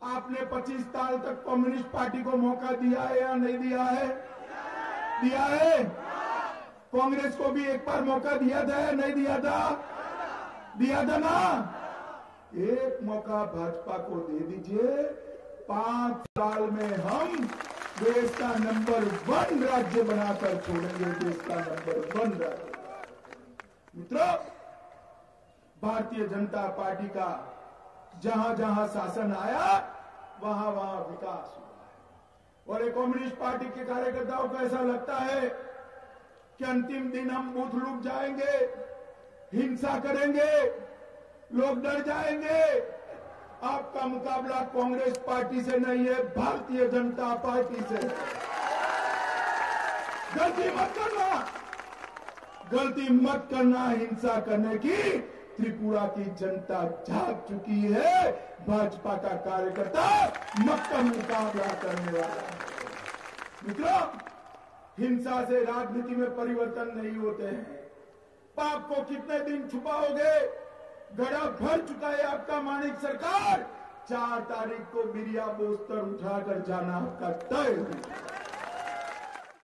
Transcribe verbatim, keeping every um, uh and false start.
आपने पच्चीस साल तक कम्युनिस्ट पार्टी को मौका दिया है या नहीं दिया है? दिया है। कांग्रेस को भी एक बार मौका दिया था या नहीं दिया था? दिया था ना। एक मौका भाजपा को दे दीजिए, पांच साल में हम देश का नंबर वन राज्य बनाकर छोड़ेंगे, देश का नंबर वन राज्य। मित्रों, भारतीय जनता पार्टी का जहां जहां शासन आया वहां वहां विकास हुआ है। और एक कम्युनिस्ट पार्टी के कार्यकर्ताओं को ऐसा लगता है कि अंतिम दिन हम बूथ लूट जाएंगे, हिंसा करेंगे, लोग डर जाएंगे। आपका मुकाबला कांग्रेस पार्टी से नहीं है, भारतीय जनता पार्टी से। गलती मत करना, गलती मत करना। हिंसा करने की त्रिपुरा की जनता जाग चुकी है। भाजपा का कार्यकर्ता मक्का मुकाबला करने वाला है। मित्रों, हिंसा से राजनीति में परिवर्तन नहीं होते हैं। पाप को कितने दिन छुपाओगे? गड़ा भर चुका है आपका माणिक सरकार। चार तारीख को बिरिया बोस्तर उठाकर जाना आपका तय है।